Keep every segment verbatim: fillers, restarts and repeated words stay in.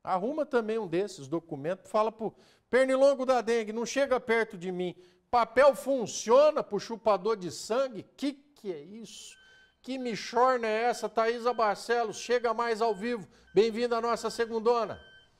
Arruma também um desses documentos, fala pro pernilongo da dengue, não chega perto de mim. Papel funciona pro chupador de sangue? Que que é isso? Que michorna é essa? Thaisa Barcelos, chega mais ao vivo. Bem-vinda à nossa segundona.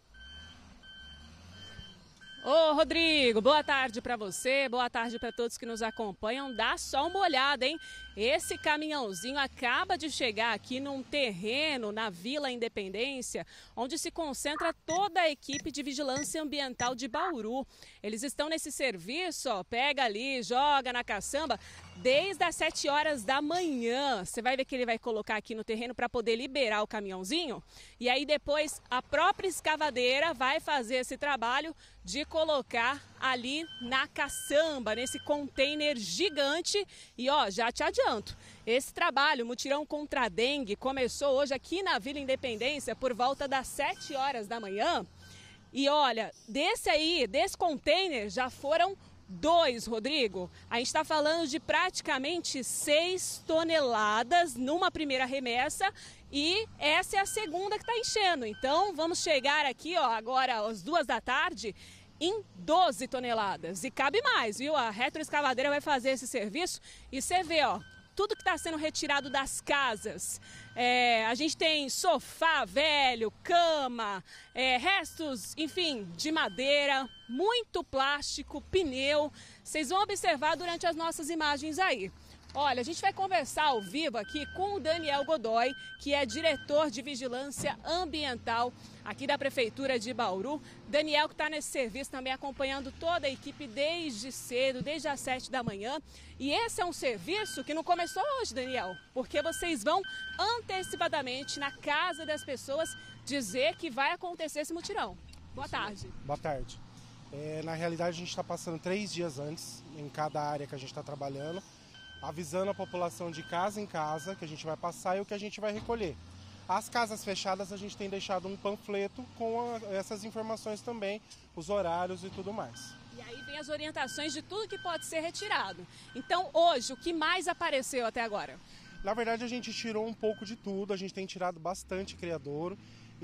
Ô Rodrigo, boa tarde para você, boa tarde para todos que nos acompanham. Dá só uma olhada, hein? Esse caminhãozinho acaba de chegar aqui num terreno na Vila Independência, onde se concentra toda a equipe de vigilância ambiental de Bauru. Eles estão nesse serviço, ó, pega ali, joga na caçamba, desde as sete horas da manhã. Você vai ver que ele vai colocar aqui no terreno para poder liberar o caminhãozinho. E aí depois a própria escavadeira vai fazer esse trabalho de colocar ali na caçamba, nesse container gigante. E ó, já te adianto, esse trabalho, mutirão contra a dengue, começou hoje aqui na Vila Independência por volta das sete horas da manhã. E olha, desse aí, desse container já foram dois, Rodrigo. A gente está falando de praticamente seis toneladas numa primeira remessa e essa é a segunda que está enchendo. Então vamos chegar aqui, ó, agora às duas da tarde em doze toneladas. E cabe mais, viu? A retroescavadeira vai fazer esse serviço e você vê, ó, tudo que está sendo retirado das casas. É, a gente tem sofá velho, cama, é, restos, enfim, de madeira, muito plástico, pneu. Vocês vão observar durante as nossas imagens aí. Olha, a gente vai conversar ao vivo aqui com o Daniel Godoy, que é diretor de vigilância ambiental aqui da Prefeitura de Bauru. Daniel que está nesse serviço também acompanhando toda a equipe desde cedo, desde as sete da manhã. E esse é um serviço que não começou hoje, Daniel, porque vocês vão antecipadamente na casa das pessoas dizer que vai acontecer esse mutirão. Boa tarde. Boa tarde. É, na realidade, a gente está passando três dias antes em cada área que a gente está trabalhando, avisando a população de casa em casa que a gente vai passar e o que a gente vai recolher. As casas fechadas a gente tem deixado um panfleto com a, essas informações também, os horários e tudo mais. E aí vem as orientações de tudo que pode ser retirado. Então hoje, o que mais apareceu até agora? Na verdade a gente tirou um pouco de tudo, a gente tem tirado bastante criadouro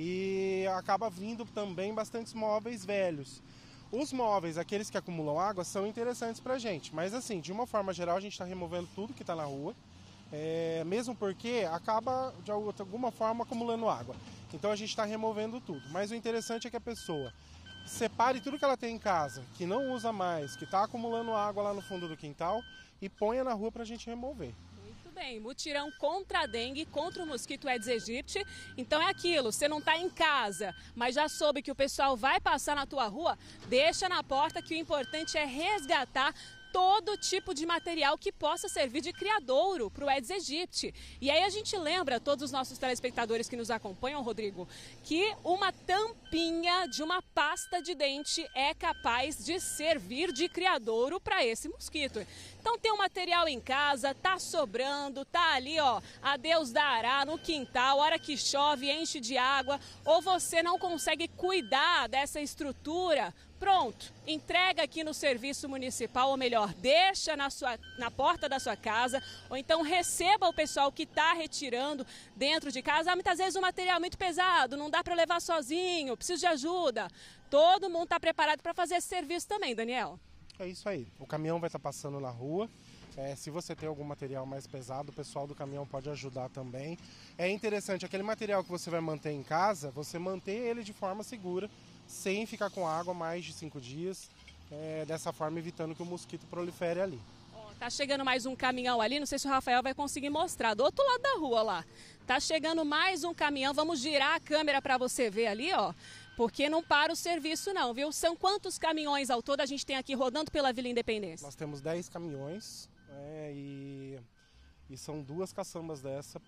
e acaba vindo também bastantes móveis velhos. Os móveis, aqueles que acumulam água, são interessantes pra gente, mas assim, de uma forma geral a gente está removendo tudo que está na rua, é, mesmo porque acaba de alguma forma acumulando água. Então a gente está removendo tudo, mas o interessante é que a pessoa separe tudo que ela tem em casa, que não usa mais, que está acumulando água lá no fundo do quintal e ponha na rua pra gente remover. Bem, mutirão contra a dengue, contra o mosquito Aedes aegypti. Então é aquilo, você não está em casa, mas já soube que o pessoal vai passar na tua rua, deixa na porta que o importante é resgatar todo tipo de material que possa servir de criadouro para o Aedes aegypti. E aí a gente lembra, todos os nossos telespectadores que nos acompanham, Rodrigo, que uma tampinha de uma pasta de dente é capaz de servir de criadouro para esse mosquito. Então tem um material em casa, tá sobrando, tá ali, ó, a Deus dará no quintal, hora que chove, enche de água, ou você não consegue cuidar dessa estrutura, pronto, entrega aqui no serviço municipal, ou melhor, deixa na, sua, na porta da sua casa, ou então receba o pessoal que está retirando dentro de casa. Ah, muitas vezes o material é muito pesado, não dá para levar sozinho, preciso de ajuda. Todo mundo está preparado para fazer esse serviço também, Daniel. É isso aí, o caminhão vai estar passando na rua, é, se você tem algum material mais pesado, o pessoal do caminhão pode ajudar também. É interessante, aquele material que você vai manter em casa, você manter ele de forma segura, sem ficar com água mais de cinco dias, é, dessa forma evitando que o mosquito prolifere ali. Oh, tá chegando mais um caminhão ali, não sei se o Rafael vai conseguir mostrar, do outro lado da rua lá. Tá chegando mais um caminhão, vamos girar a câmera para você ver ali, ó. Porque não para o serviço não, viu? São quantos caminhões ao todo a gente tem aqui rodando pela Vila Independência? Nós temos dez caminhões, é, e, e são duas caçambas dessa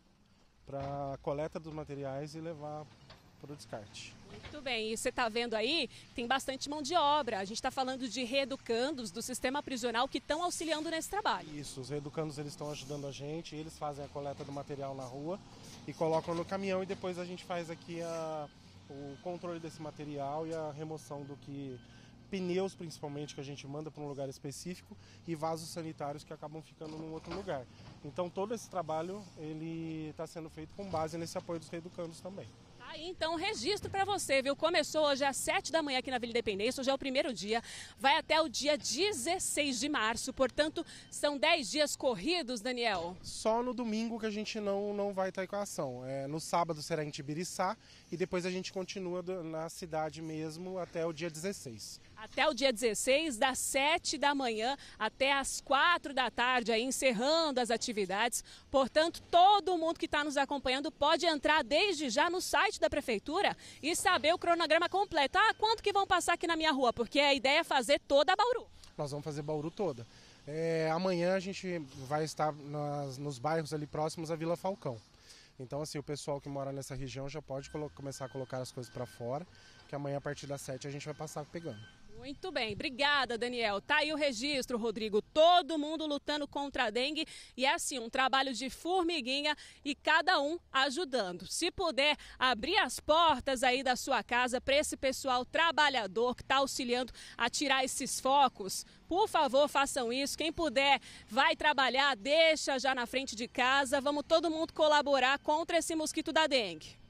para coleta dos materiais e levar para o descarte. Muito bem, e você está vendo aí, tem bastante mão de obra. A gente está falando de reeducandos do sistema prisional que estão auxiliando nesse trabalho. Isso, os reeducandos eles estão ajudando a gente, eles fazem a coleta do material na rua e colocam no caminhão e depois a gente faz aqui a... o controle desse material e a remoção do que, pneus principalmente, que a gente manda para um lugar específico e vasos sanitários que acabam ficando num outro lugar. Então todo esse trabalho ele está sendo feito com base nesse apoio dos reeducandos também. Tá Aí, então, registro para você, viu? Começou hoje às sete da manhã aqui na Vila Independência, hoje é o primeiro dia, vai até o dia dezesseis de março, portanto, são dez dias corridos, Daniel. Só no domingo que a gente não, não vai estar com a ação. É, no sábado será em Tibiriçá e depois a gente continua do, na cidade mesmo até o dia dezesseis. Até o dia dezesseis, das sete da manhã até as quatro da tarde, aí encerrando as atividades. Portanto, todo mundo que está nos acompanhando pode entrar desde já no site da Prefeitura e saber o cronograma completo. Ah, quanto que vão passar aqui na minha rua? Porque a ideia é fazer toda a Bauru. Nós vamos fazer Bauru toda. É, amanhã a gente vai estar nas, nos bairros ali próximos à Vila Falcão. Então, assim, o pessoal que mora nessa região já pode começar a colocar as coisas para fora, que amanhã a partir das sete a gente vai passar pegando. Muito bem, obrigada, Daniel. Tá aí o registro, Rodrigo. Todo mundo lutando contra a dengue e é assim, um trabalho de formiguinha e cada um ajudando. Se puder abrir as portas aí da sua casa para esse pessoal trabalhador que está auxiliando a tirar esses focos, por favor, façam isso. Quem puder, vai trabalhar, deixa já na frente de casa. Vamos todo mundo colaborar contra esse mosquito da dengue.